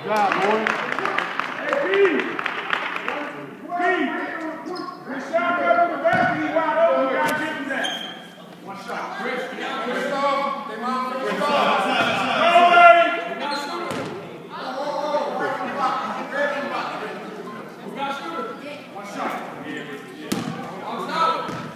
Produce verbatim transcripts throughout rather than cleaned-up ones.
job, boy. Hey, P. P. When Sean got on the basket, he wide open. You gotta give him that. One shot. Chris, Chris, off. They want Chris off. Go away. We got a shooter. We got a shooter. One shot. One shot.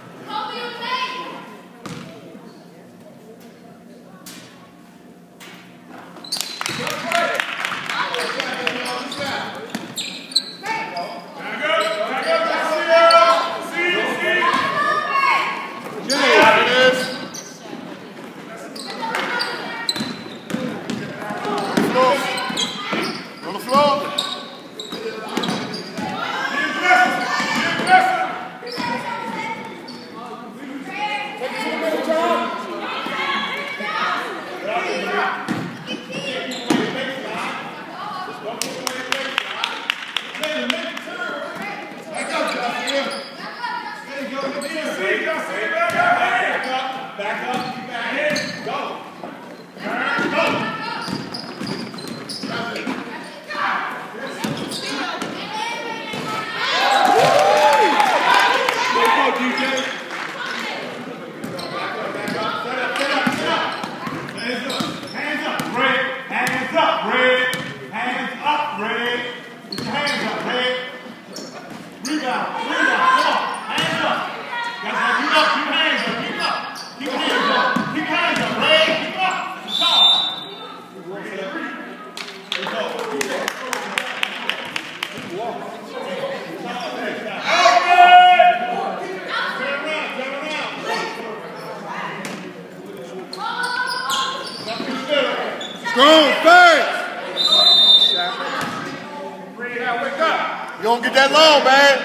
You don't get that long, man.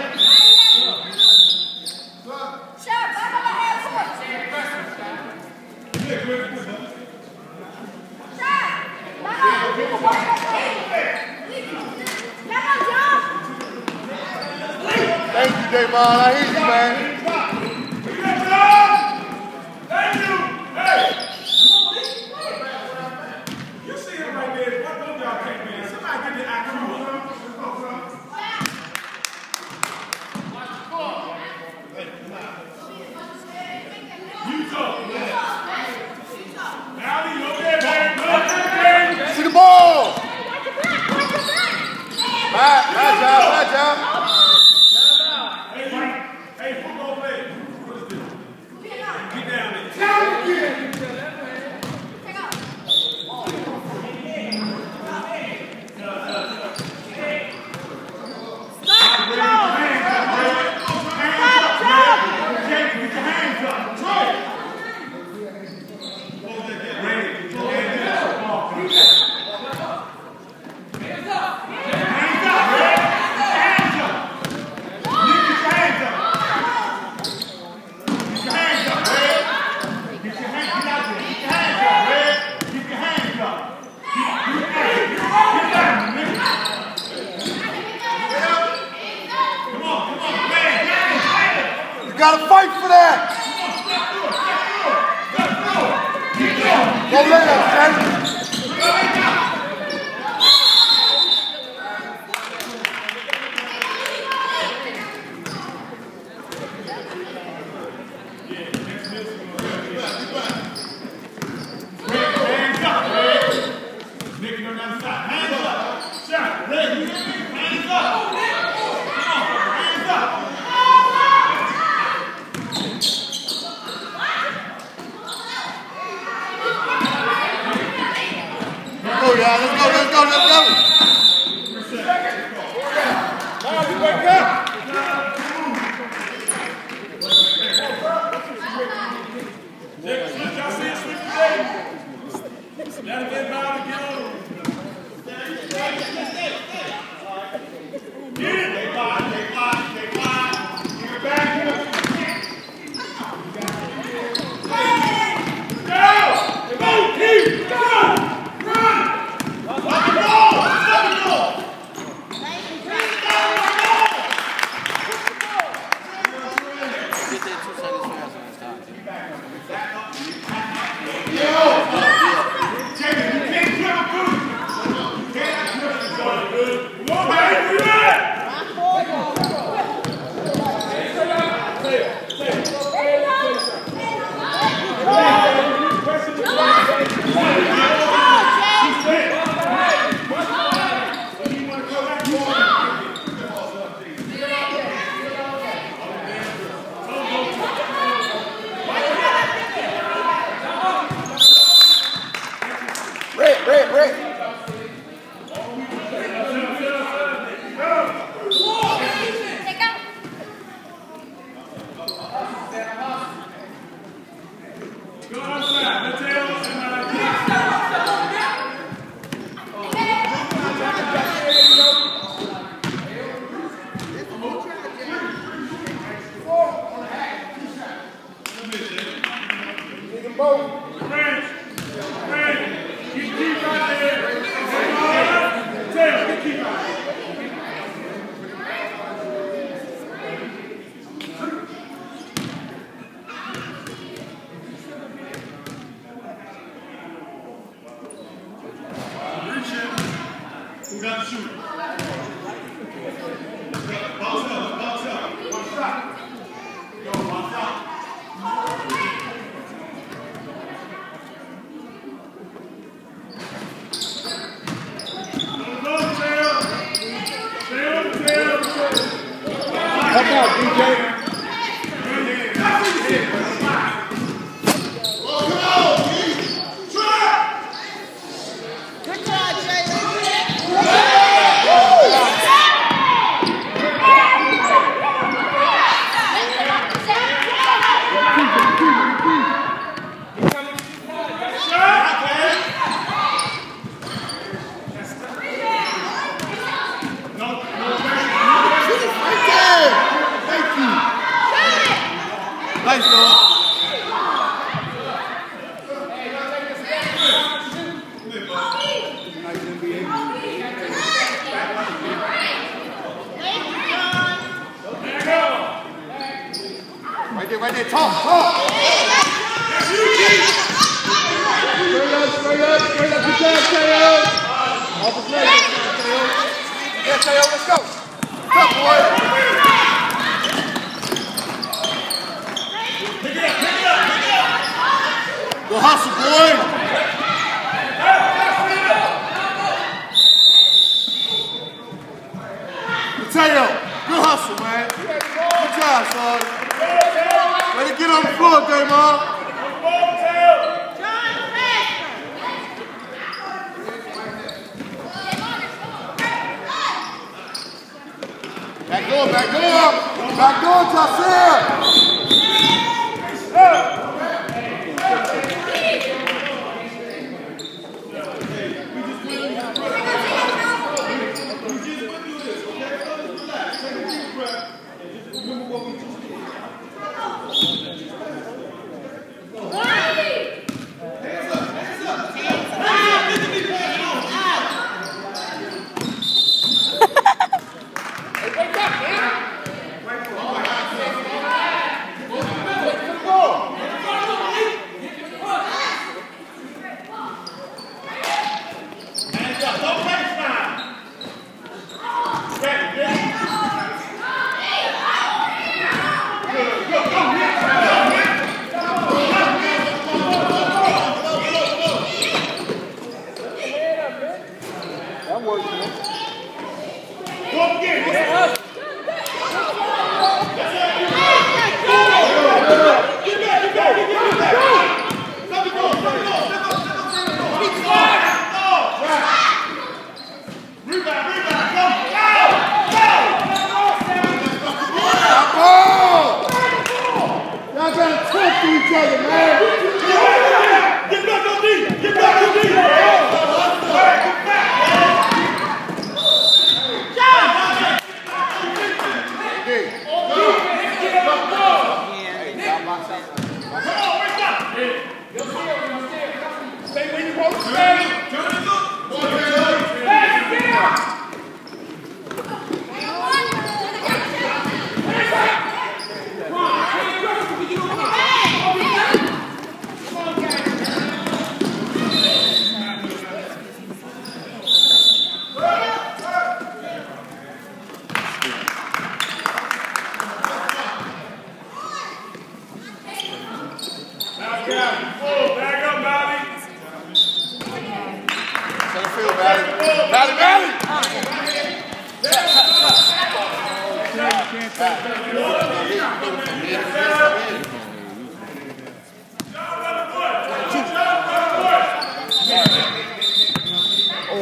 Thank you, Davon. I hear you, man. Thank you. Hey. You see him right there. What don't y'all take, man? Somebody get the I Q up. See the ball! Bye, bye, job, bye, job. Hey, hey, football player. What is this? Get down there. You gotta fight for that! Go let us, Let's go, let's go, let's go, let's go. Now we wake up. Y'all see it switch today? That'll get by to get on. Get it. Take five, take five, take five. Give it back. Go! Go, keep! Go! Run! Let it go! Let it go!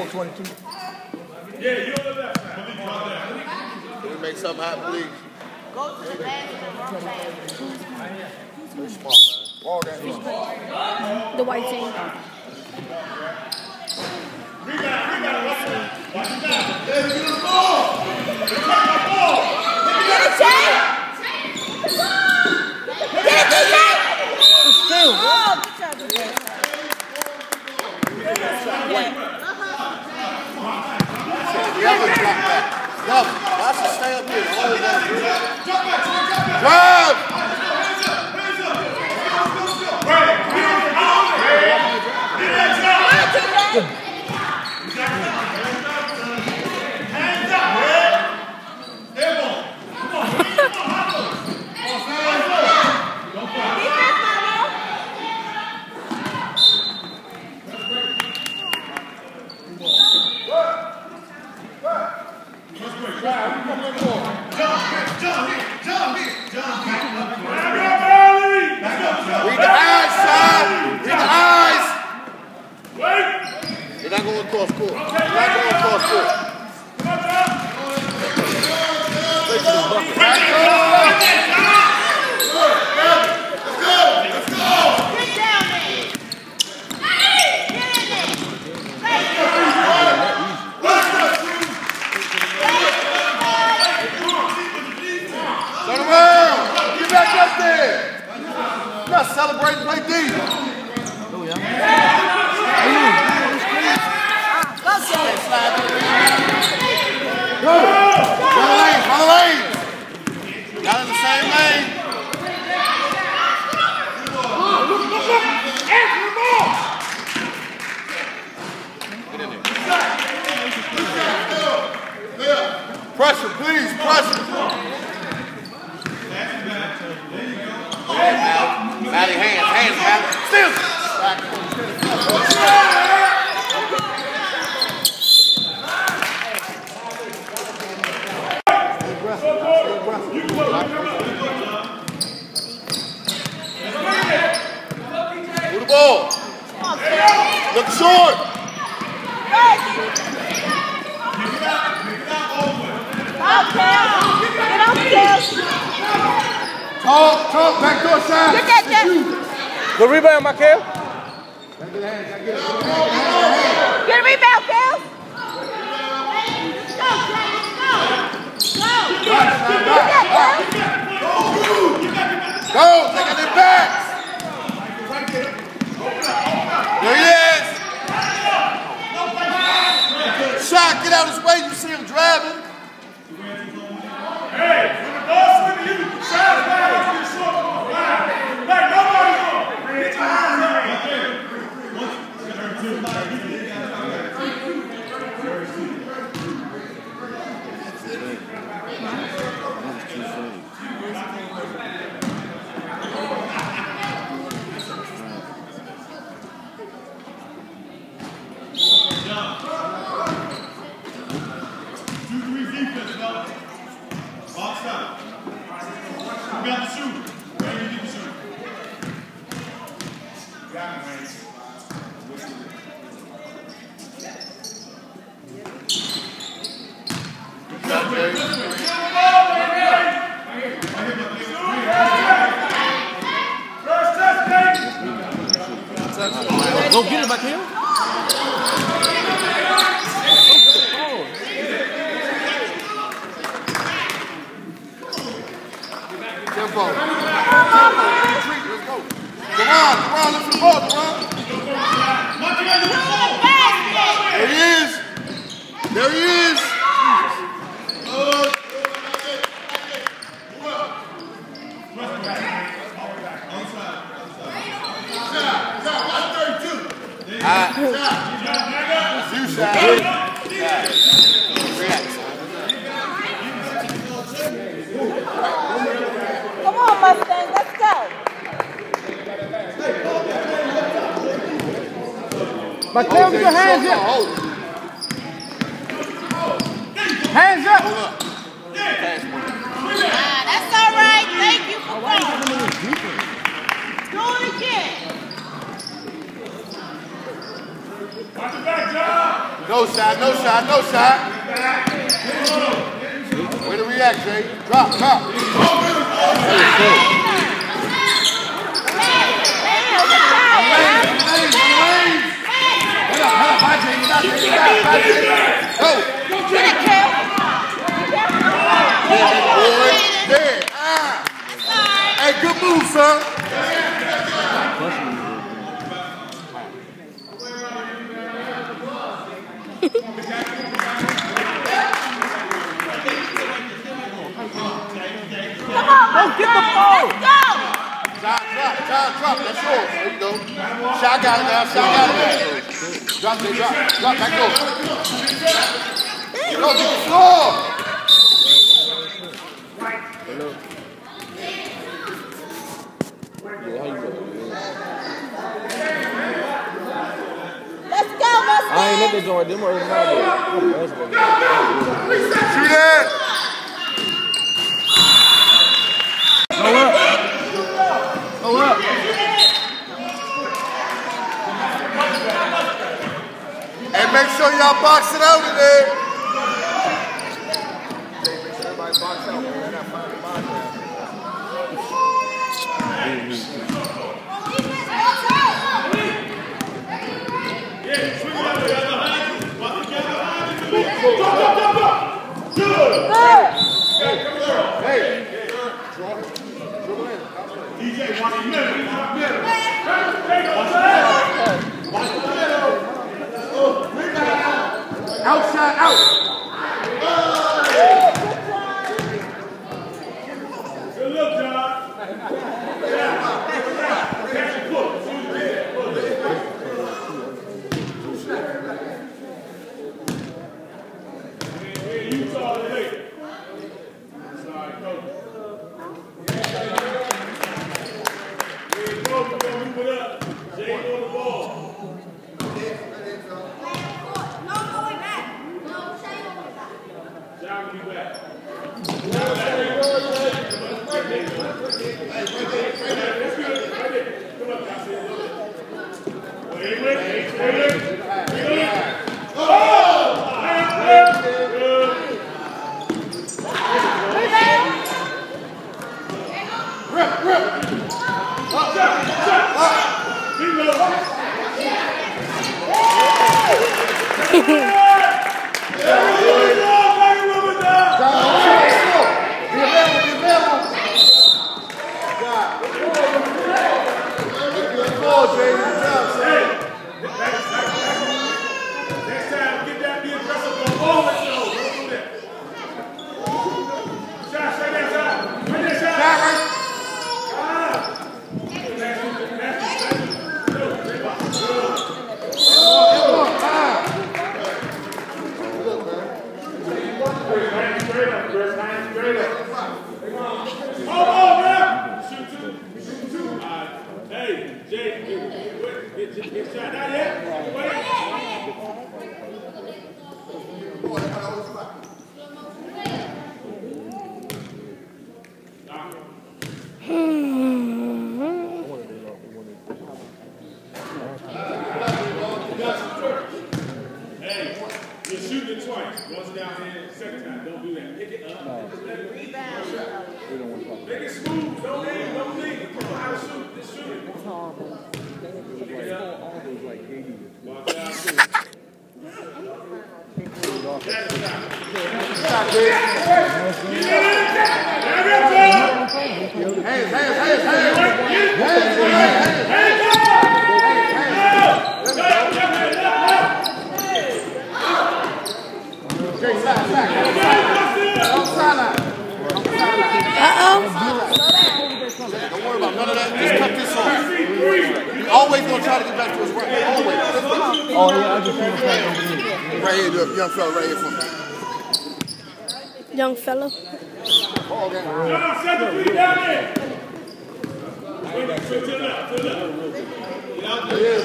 twenty-two. Yeah, you on the left side. Can we make something happen, please? Go to the basket and run fast. Very smart, man. Ball down. The white team. Rebound, rebound, watch it. Watch it down. Get the ball. Get the ball. Get it, Jay! Get it, Jay! Still, Oh, good job, good job. the other drop back. Double. I should stay up here. Hold that. Drive! Read the eyes, son. Read the eyes. You're not going across court. You're not going across court. Turn around. Get back up there. Not celebrating, play deep. Oh, yeah. Go. Follow lane, follow lane. Got in the same lane. Get in there. Pressure, please, pressure. Maddie, hands, hands, Maddie. Still. Move the ball. Look short. Talk, talk, back door side. Get that, that. Good rebound, Michael. Get a rebound, Kel. Go, take it back. There he is. Shot, get out of his way. You see him driving. Hey, when the ball's swinging you, shot it back into the short ball. Right. Like nobody's on. Get your hands up. Go get it, Michael. Tempo. Tempo. Retreat. Let's go. Come on, come on, let's go, come on. There he is. There he is. Alright. You shot. Come on, Mustang, let's go. Michael, get your hands up. Hands up. Ah, that's all right. Thank you for going. Do it again. Watch it back, John. No side, no side, no side. Way to react, Jay. Drop, drop. Go. Get it, Kel. Boy, there. Ah. Hey, good move, son. Come on, let's get the ball. Let's go. Drop, drop, drop, drop. That's yours. There you go. Shot got it now. Shot got it now. Drop, Jay, drop. Drop, back door. Go, get the floor. Let's go, Mustang. I ain't let that joint. Them are my Shoot it. Go up. Go up. And make sure y'all box it out in there. Make sure everybody box out, man. I got five to box out. Hey. D J, watch the middle. Outside, out. Good look, John. Catch your foot. Utah today. Sorry, coach. Here you go. We're going to move it up. Jay on the ball. John will be back. Always gonna try to get back to his right. Always. Oh, yeah, I just see him playing over here. Right here, the young fella right here for me. Young fella. John, set the feet down there. Wait, to the left, to the left. Get out there. There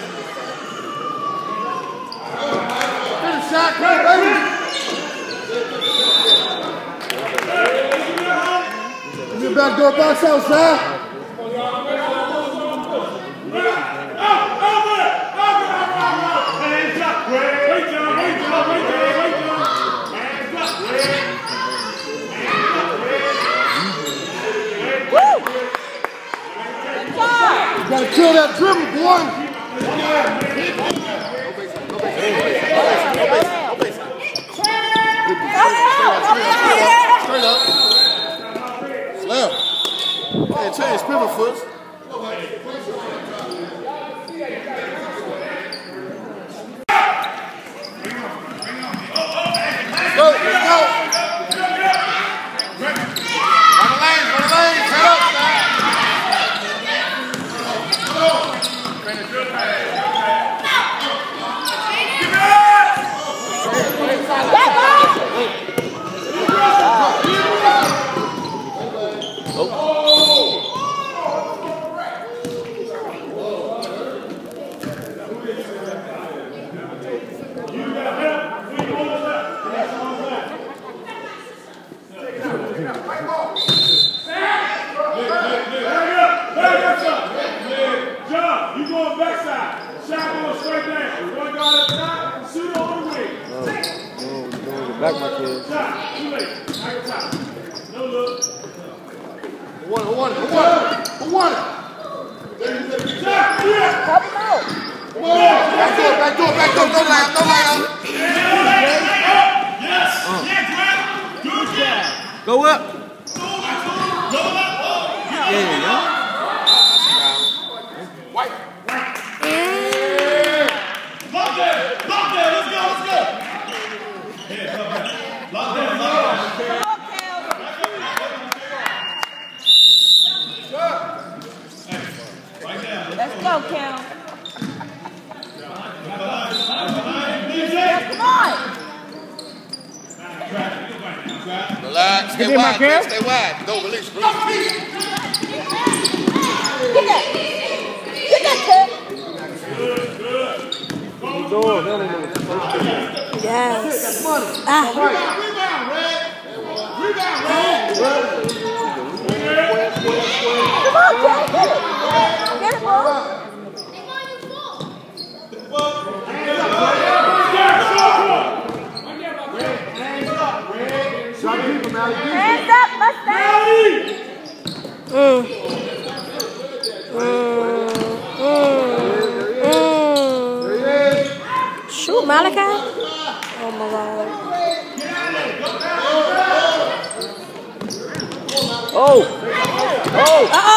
Finish shot, come baby. Give me a back door box outside. Hands up, Greg. Wait, John, wait, John. that dribble, boy. Straight up. Slam. Hey, change pivot foot. Let's go, let's go. Run the lanes, run the lanes. Head up, man. You going backside. Shot going straight down. One guard up top. Shoot over the wing. Back my kid. Shot. Too late. Back top. No look. Who won it? Who won it? Who won it? Who won it? Shot. Yeah. Help him out. Back door, back door, back door. No layup, no layup. Yes. Yeah, Good job. Go up. Go up. Yeah, yeah. White. Lock there. Lock there. Let's go. Let's go. Lock there. Lock there. Let's go, Cal. Come on. Relax, stay wide, man, stay wide. No, release, release. Get that. Get that, Ted. Yes. Ah. Rebound, Red. Rebound, Red. Come on, Ted. Get it. Get it, ball. Hands up, Mustang. Mm. Mm. Mm. Mm. Shoot, Malachi. Oh my God. Oh. Oh. Uh-uh.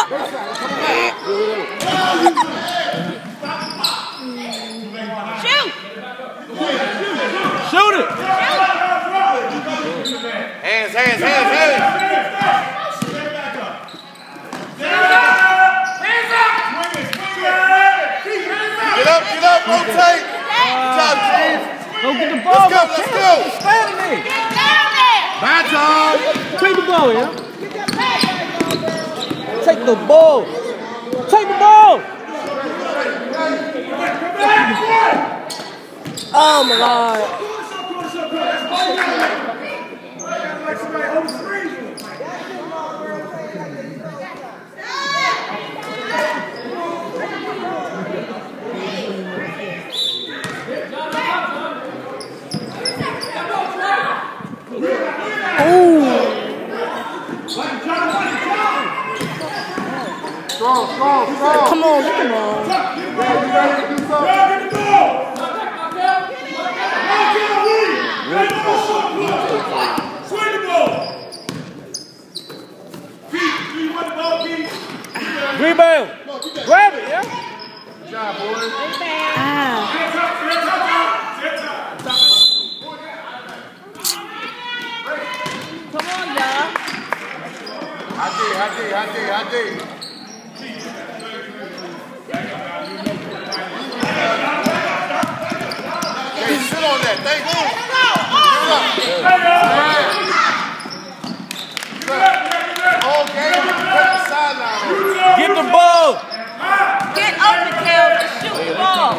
Shoot. Shoot it. Hands, hands, hands, hands. Get up, get up, rotate. Good job, Chief. Go get the ball. Let's go, let's go. Sparing me. Get down there. Bad time. Take the ball, yeah. Take the ball. Take the ball. Oh my God. Strong, strong, strong. Come on, get the ball. Yeah, you ready to do something? Swing the ball. Pete, do you want the ball, Pete? Rebound. Grab it, yeah. Good job, boys. Ah. Set up, set up, set up. Come on, y'all. I did, I did, I did, I did. Hey, sit on that. Thank you. Give it up. All game, put the sideline on. Get the ball. Get open, Cal, and shoot the ball.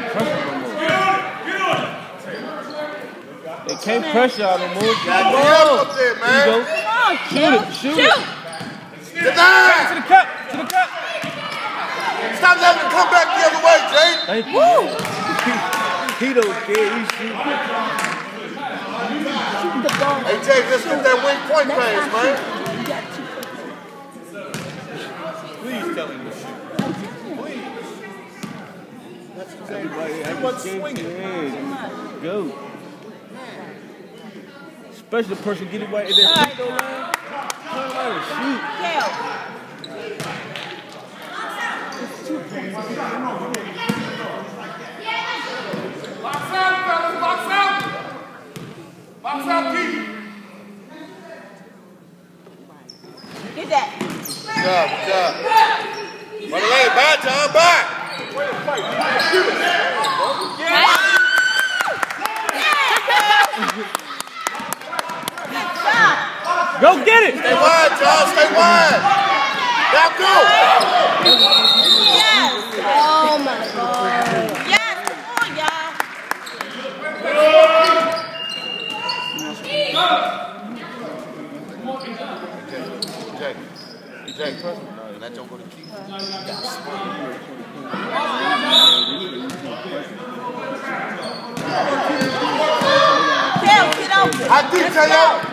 They can't press y'all no more. Get the Get ball. up there, There man. you go. Come on, Shoot Cal. it. Shoot it. Get down. To the cup. To the cup. Stop letting it come back the other way, Jay. Thank you. He don't care. He's shooting. Hey, Jay, let's get that wing point pass, man. Please tell him to shoot. Please. Everybody Too much swinging. Yeah. Go. Especially the person getting right in that feet though, man. Turn around and shoot. Box out, fellas, box out. Box out, Keith. Get that. Good job, good job. By the way, bye, John, bye. Go get it! Stay wide, John, stay wide. Now go. Yes. Oh my God. Yes. Come on, y'all. Jay, Jay, and that don't go to Keith. Tail, get over. I did tell you.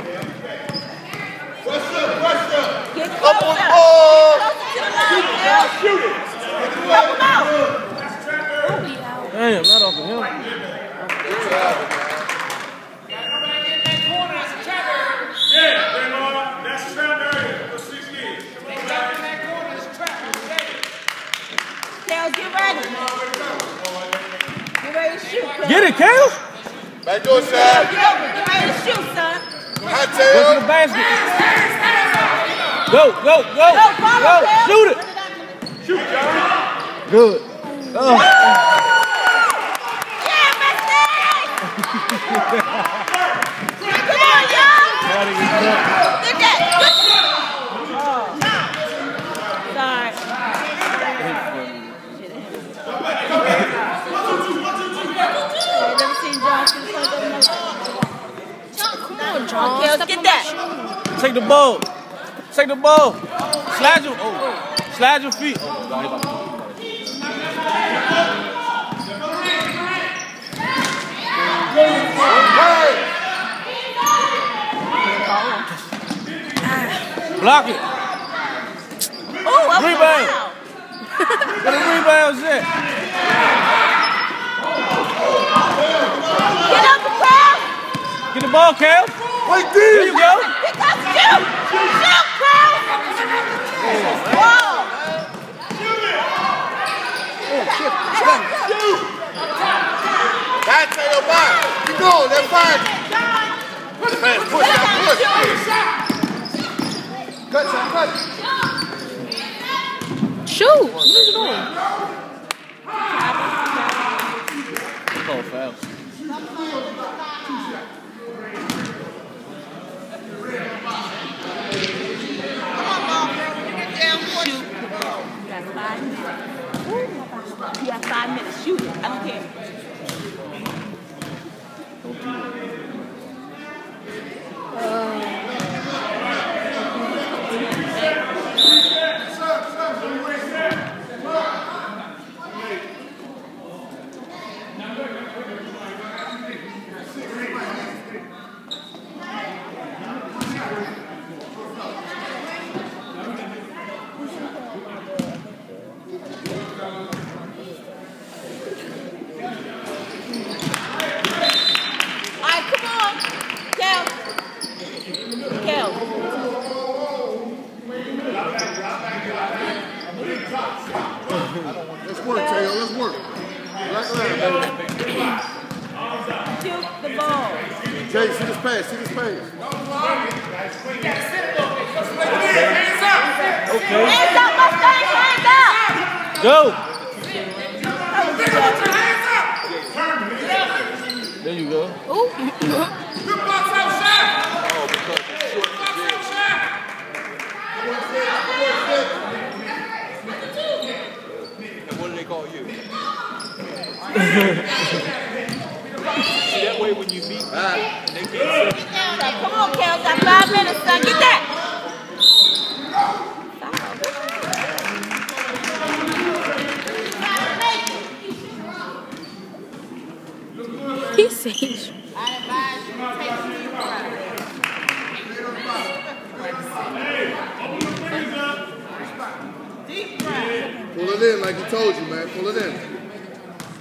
Get Up closer. on the ball. Closer to the line, Tail. Shoot it. Help him out. Damn, not off of him. Yeah, they know that's a trap area for six years. Tail, get ready. Get ready to shoot. Tail. Get it, Kale! Back door, Tail, Shaq. get over. Get ready to shoot, son. Hot Go to tail. the basket. Go, go, go, Go, follow, go, Tail. shoot it. Shoot, John. Good. Oh. Yeah, mistake. Come on, y'all. Get that. Oh. Sorry. I've never seen John shoot like that. Come on, John. Tails, Step get on that. my shoe. Take the ball. Take the ball. Slide your, oh, slide your feet. Oh, God, he about to- Block it. Oh, that was Rebound. foul. Where the rebounds at? Get up the crowd. Get the ball, Cal. Wait, There D. you go. Pick up, shoot. Shoot, crowd. Whoa. Hot tail, bye. Keep going, that's fine. Fast push, that push. Cut, Shaq, cut. Shoot. Where's he going? Oh, foul. Got five minutes. You got five minutes. Shoot it. I don't care. All right, come on. Kel. Kel. Let's work, Tail, let's work. Black line, baby. Shoot the ball. Jay, see this pass, see this pass. Okay. Hands up, Mustang. Hands up. Go. There you go. Ooh. Good box out, Shaq. Oh, because it's short. Box out, Shaq. And what do they call you? That way when you meet me, they can't say Come on, Kel. Got five minutes, son. Get that. He says. pull it in like he told you, man. Pull it in.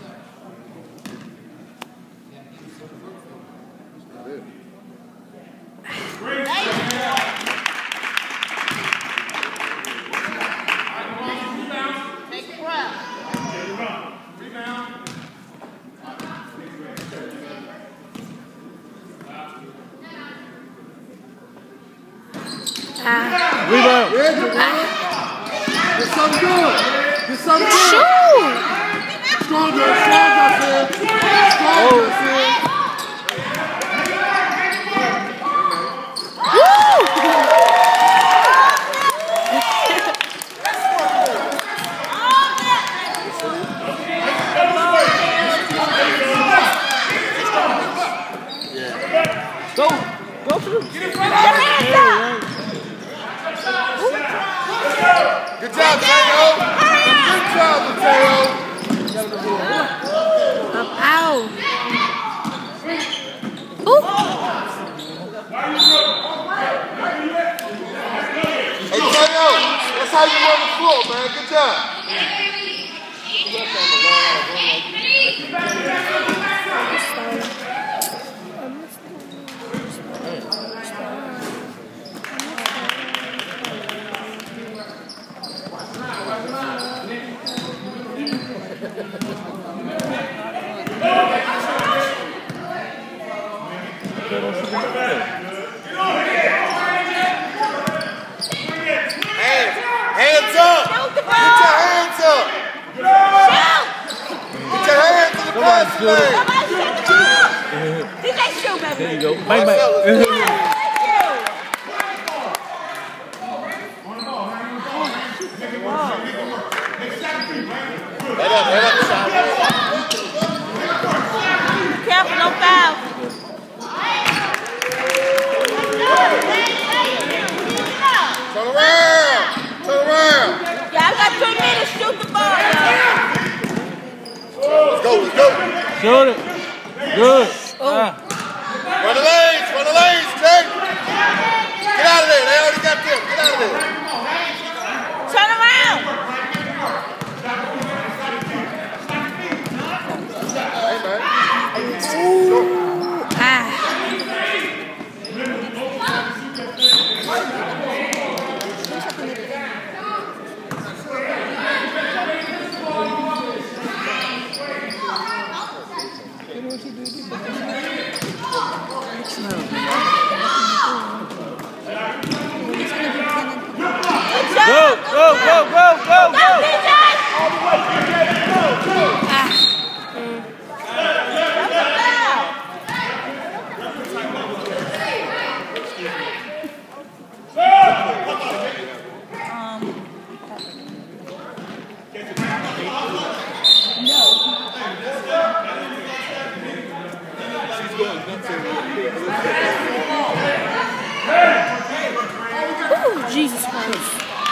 Ah. Rebound. Yeah, Jamal. Get something good. Get something good. Shoot! Stronger, stronger, sis. Stronger, sis. Go. Go through. Good job, Mateo. Good job, Mateo. I'm out. Ooh. Hey, Mateo, that's how you run the floor, man. Good job. Hands, hands up. Get your hands up. Get your hands in the pass lane. D J shoot, baby. There you go. Bang, bang. Head up, head up, Sean. Careful, no foul. Turn around. Turn around. Y'all got two minutes. Shoot the ball, y'all. Let's go, let's go. Shoot it. Good. Ah. Run the lanes, run the lanes, Jake. Get out of there. They already got them. Get out of there. Turn around. Hey, man. Ooh. Ah. Go, go, go, go, go, go. D J. Ah. Ooh, Jesus Christ.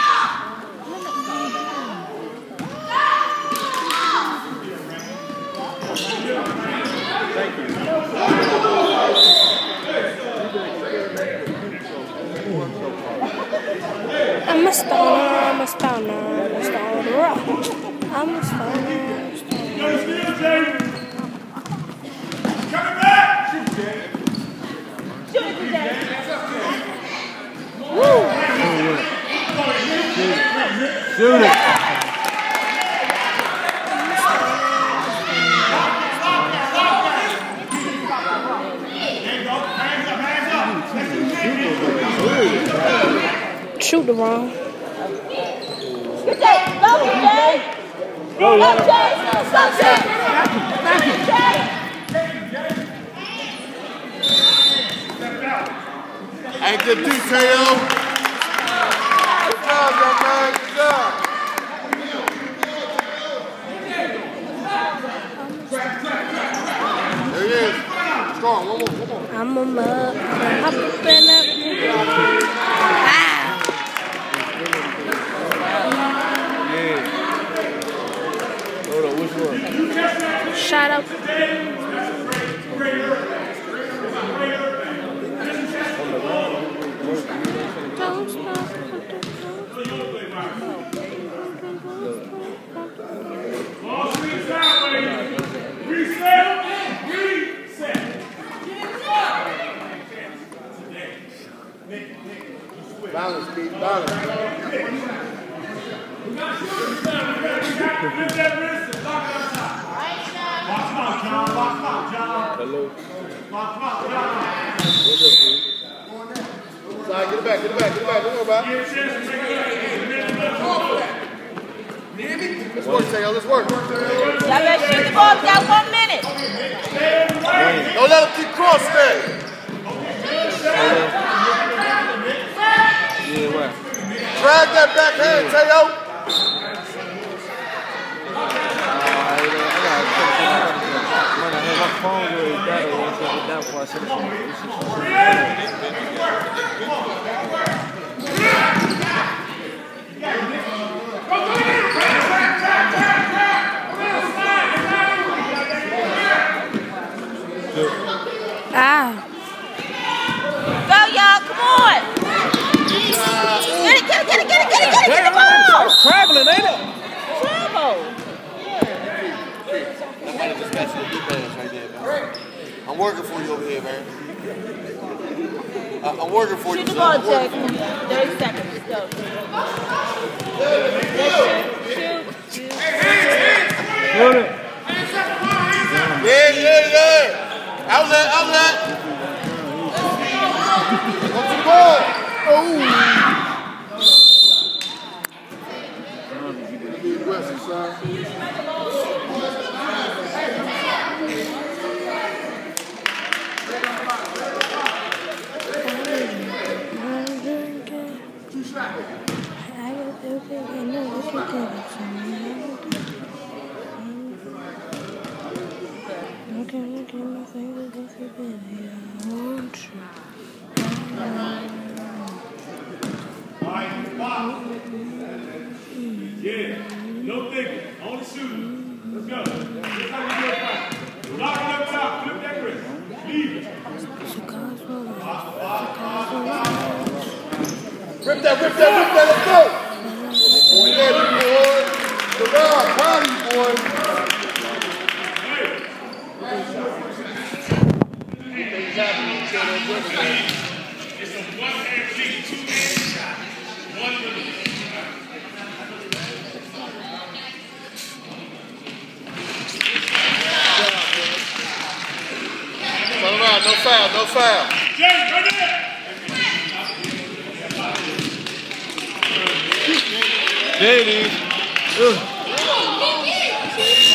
I'm a stoner, I'm a stoner, I'm a stoner. I'm a stoner. Coming back! Shoot it, D J. Woo! Shoot it. Shoot the wrong. D J, go, D J. Go, Jay. Go, Jay. Jay. Hey, good detail. Good job, young man. Good job. There he is. Strong. One more, one more. I'm a mug. I'm up in up. Ah! Yeah. Hold on, which one? Shout out. Don't stop. Reset! Reset! Balance, Keith. Balance. Hello. What's up, Slide, get it back, get it back, get it back. Don't worry about it. Let's work, Tayo. Let's work. Y'all better shoot the ball. We got one minute. Don't let him keep cross there. Yeah, right. Drag that back hand, Tayo. My phone really died when I took it down before I said Ah. Go, y'all. Come on. Get it, get it, get it, get it, get it, get it, get the ball. traveling, ain't it? Travel. Somebody just got you a big pass right there, man. I'm working for you over here, man. I- I'm working for you. Shoot the son. ball, I'm working Jack. for you. thirty seconds. Go. Shoot. Shoot. Shoot it. Yeah, yeah, yeah. Outlet, outlet. Go to the ball. Oh. Be aggressive, son. Yeah, no thinking, only shooting. Let's go. That's how you do it. Lock it up top, flip that wrist. Leave it. Rip that, rip that, rip that, let's go. Boy, yeah, you boy. Gerard, proud of you, boy. Things happen when you tell that brother, man. It's a one-hand lead, two-hand shot. One minute. Turn around, no foul, no foul. James, right there. There it is. Ugh.